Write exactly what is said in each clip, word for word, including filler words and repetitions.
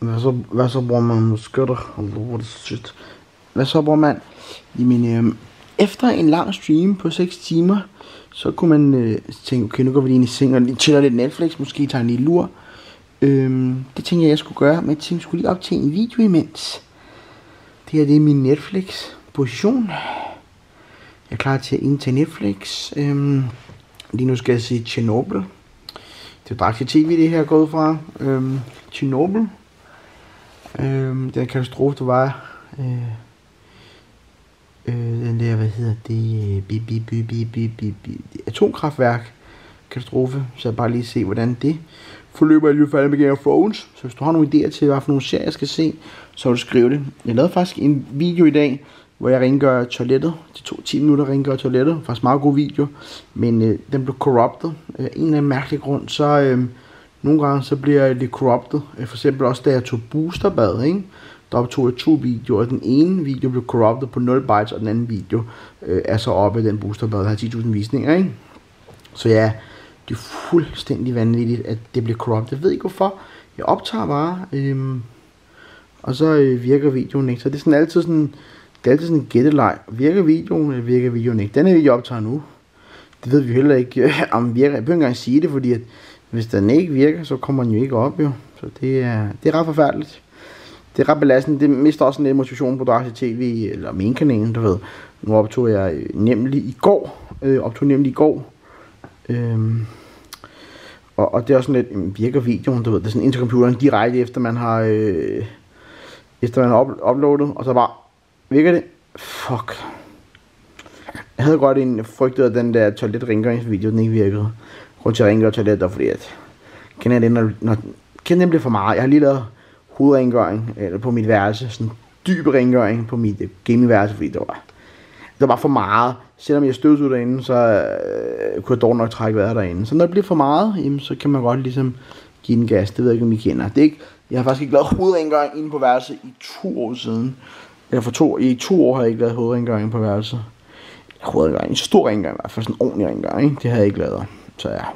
Hvad så, hvad så bror man? Nu skøtter. Hvad så bror man? Jamen, øh, efter en lang stream på seks timer, så kunne man øh, tænke, okay, nu går vi lige ind i seng og chiller lidt Netflix, måske tager en lille lur. Øh, det tænkte jeg, jeg skulle gøre, men jeg tænkte, jeg skulle lige optage en video imens. Det her, det er min Netflix-position. Jeg er klar til at indtage Netflix. Øh, lige nu skal jeg se Chernobyl. Det er drak til tv, det her er gået fra. Øh, Chernobyl. Øh, den katastrofe, der var... Øh, Øh, den der, hvad hedder det, bi, bi, bi, bi, bi, bi, bi, atomkraftværk katastrofe, så jeg bare lige se, hvordan det forløber. Jeg lige faldet med Game of Thrones, så hvis du har nogle idéer til, hvad for nogle serier jeg skal se, så vil du skrive det. Jeg lavede faktisk en video i dag, hvor jeg rengør toilettet. Det tog ti minutter at rengøre toilettet, faktisk meget god video, men øh, den blev corrupted. Øh, en eller anden mærkelig grund, så øh, nogle gange så bliver det corrupted. Øh, for eksempel også da jeg tog boosterbad, ikke? Der optog jeg to videoer. Den ene video blev corrupted på nul bytes, og den anden video øh, er så oppe i den boosterbad, der har ti tusind visninger, ikke? Så ja, det er fuldstændig vanvittigt, at det bliver corrupted. Jeg ved ikke hvorfor. Jeg optager bare, øh, og så øh, virker videoen ikke. Så det er sådan altid sådan, det er altid sådan en gætteleg. Virker videoen, eller virker videoen ikke? Den her video optager nu. Det ved vi heller ikke, øh, om den virker. Jeg behøver ikke engang sige det, fordi at hvis den ikke virker, så kommer den jo ikke op, jo. Så det er, det er ret forfærdeligt. Det er ret belastende. Det mister også en lidt motivation på Dark T V eller mainkanalen, du ved. Nu optog jeg nemlig i går. Øh, optog nemlig i går. Øhm, og, og det er også sådan lidt, virker videoen, du ved. Det er sådan ind til computeren direkte efter man har øh, efter man har up- uploadet. Og så bare, virker det? Fuck. Jeg havde godt en frygtet, at den der toilet-rengøringsvideo, den ikke virkede. Grund til at rengøre toiletter, fordi at kender jeg det, når, når kender det bliver for meget. Jeg har lige lavet hovedrengøring eller på mit værelse, sådan dyb rengøring på mit gamingværelse, fordi det var, det var for meget. Selvom jeg støvsugede derinde, så øh, kunne jeg dårligt nok trække vejret derinde. Så når det bliver for meget, jamen, så kan man godt ligesom give den gas. Det ved jeg ikke, om I kender. Det er ikke, jeg har faktisk ikke lavet hovedrengøring inde på værelse i to år siden. Eller for to, i to år har jeg ikke lavet hovedrengøring på værelse. Hovedrengøring, en stor rengøring i hvert fald, sådan en ordentlig rengøring, ikke? Det har jeg ikke lavet. Så ja.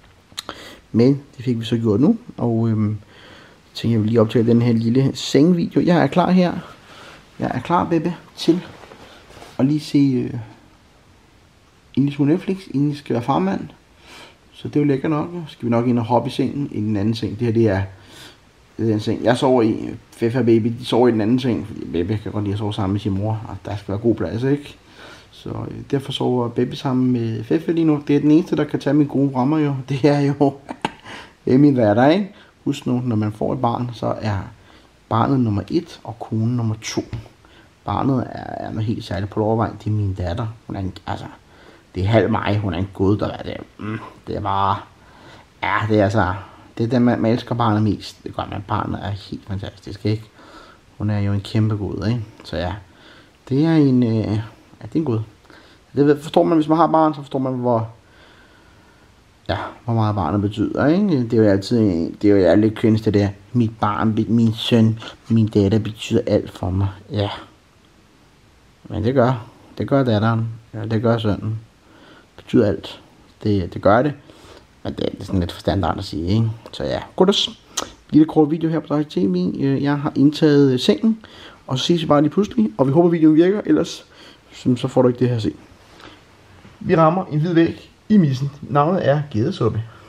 Men det fik vi så gjort nu, og øhm, jeg tænker, jeg vil lige optage den her lille sengvideo. Jeg er klar her. Jeg er klar, baby, til at lige se øh, inden I skulle Netflix, inden I skal være farmand. Så det er jo lækker nok. Så skal vi nok ind og hoppe i sengen i den anden seng. Det her, det er, det er den seng. Jeg sover i, Fefa og Baby, de sover i den anden seng, fordi Baby kan godt lide at sove sammen med sin mor, og der skal være god plads, ikke? Så øh, derfor sover Baby sammen med Fefa lige nu. Det er den eneste, der kan tage mine gode rammer, jo. Det er jo, det er min hverdag, ikke? Husk nu, når man får et barn, så er barnet nummer et, og konen nummer to. Barnet er, er noget helt særligt på overvej. Det er min datter. Hun er en, altså, det er halv mig. Hun er en god, der er det. Mm, det er bare, ja, det er altså, det er den, man, man elsker barnet mest. Det gør man, barnet er helt fantastisk, ikke? Hun er jo en kæmpe god, ikke? Så ja, det er en, øh, ja, det er en god. Det forstår man, hvis man har barn, så forstår man, hvor, ja, hvor meget barnet betyder, ikke? Det er jo altid, det er jo alle kvindes det der, mit barn, min søn, min datter betyder alt for mig, ja. Men det gør, det gør datteren, ja, det gør sønnen, det betyder alt, det, det gør det, men det, det er sådan lidt for standard at sige, ikke? Så ja, goddas, lille kort video her på Dark T V, jeg har indtaget sengen, og så ses vi bare lige pludselig, og vi håber videoen virker, ellers så får du ikke det her at se. Vi rammer en hvid væg i missen. Navnet er gedesuppe.